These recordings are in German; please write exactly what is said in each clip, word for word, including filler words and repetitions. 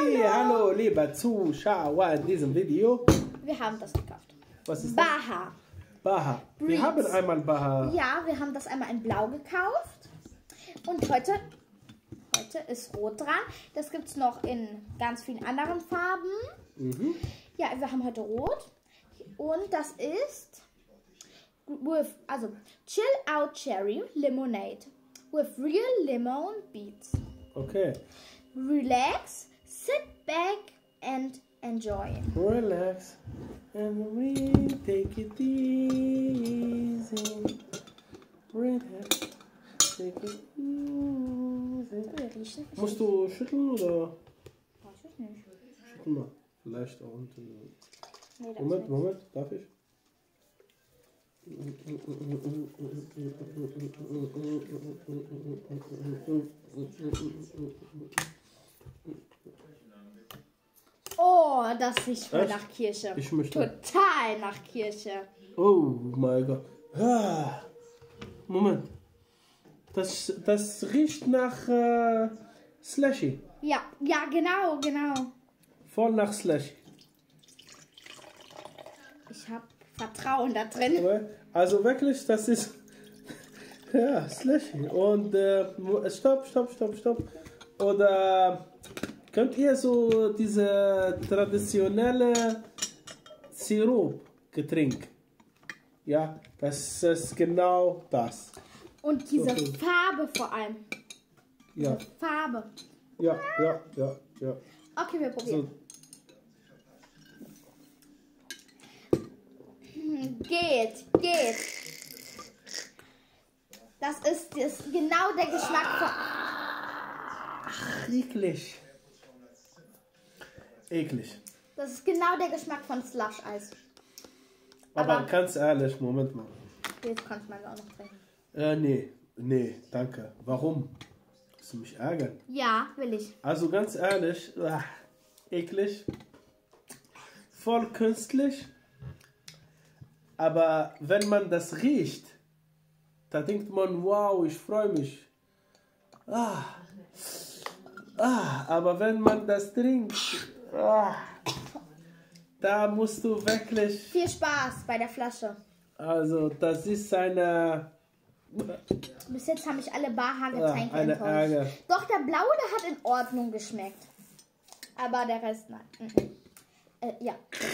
Hey, hallo. hallo, liebe Zuschauer in diesem Video. Wir haben das gekauft. Was ist Baha. das? Baha. Breeds. Wir haben einmal Baha. Ja, wir haben das einmal in Blau gekauft. Und heute, heute ist Rot dran. Das gibt es noch in ganz vielen anderen Farben. Mhm. Ja, wir haben heute Rot. Und das ist with, also Chill Out Cherry Lemonade with real lemon beets. Okay. Relax, sit back and enjoy. Relax and we take it easy. Relax, take it easy. Musst du schütteln oder? Weiß ich nicht. Schüttel mal. Vielleicht auch unten. Nee, das Moment, nicht. Moment, darf ich? Oh, das riecht voll Echt? nach Kirsche. Ich möchte. Total nach Kirsche. Oh mein Gott. Ah. Moment. Das, das riecht nach äh, Slushy. Ja, ja, genau, genau. Voll nach Slushy. Ich habe Vertrauen da drin. Also wirklich, das ist ja Slushy. Und äh, stopp, stopp, stopp, stopp. Oder könnt ihr so diese traditionelle Sirup-Getränk? Ja, das ist genau das. Und diese Okay. Farbe vor allem. Ja, Diese Farbe. ja, ja, ja, ja. Okay, wir probieren. So, Geht, geht. Das ist, das ist genau der Geschmack von... ach, eklig. Eklig. Das ist genau der Geschmack von Slush-Eis. Aber, Aber- ganz ehrlich, Moment mal. Jetzt kannst du mal auch noch trinken. Äh, nee, nee, danke. Warum? Willst du mich ärgern? Ja, will ich. Also ganz ehrlich, ach, eklig. Voll künstlich. Aber wenn man das riecht, da denkt man, wow, ich freue mich. Ah, ah, aber wenn man das trinkt, ah, da musst du wirklich, Viel Spaß bei der Flasche. also das ist eine, Bis jetzt haben mich alle ah, Baha-Getränke eine enttäuscht. Ärger. Doch, der blaue, der hat in Ordnung geschmeckt. Aber der Rest, nein. Mhm. Äh, ja.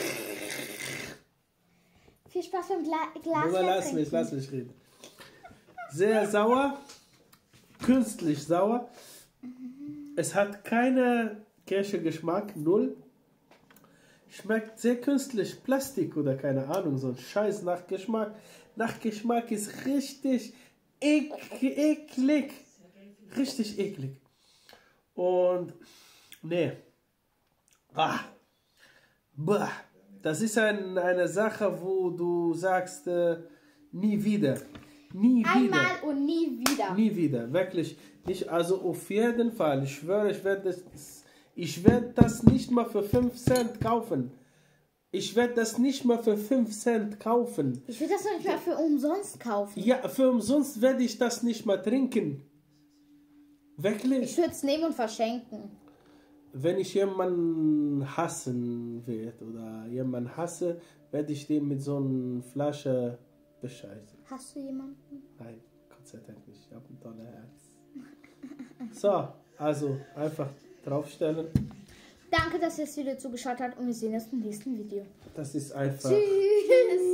Viel Spaß beim Gla Glas. Nur lass mich, lass mich reden. Sehr sauer, künstlich sauer. Es hat keine Kirschgeschmack, null. Schmeckt sehr künstlich, Plastik oder keine Ahnung, so ein Scheiß Nachgeschmack. Nachgeschmack ist richtig ek eklig. Richtig eklig. Und, nee. Ah. Bah. Das ist ein, eine Sache, wo du sagst, äh, nie wieder. Nie wieder. Einmal und nie wieder. Nie wieder, wirklich nicht. Also auf jeden Fall, ich schwöre, ich werde das, ich werde das nicht mal für fünf Cent kaufen. Ich werde das nicht mal für fünf Cent kaufen. Ich will das noch nicht mal für umsonst kaufen. Ja, für umsonst werde ich das nicht mal trinken. Wirklich? Ich würde es nehmen und verschenken. Wenn ich jemanden hassen werde oder jemanden hasse, werde ich den mit so einer Flasche bescheißen. Hast du jemanden? Nein, Gott sei Dank nicht. Ich habe ein tolles Herz. So, also einfach draufstellen. Danke, dass ihr das Video zugeschaut habt und wir sehen uns im nächsten Video. Das ist einfach. Tschüss.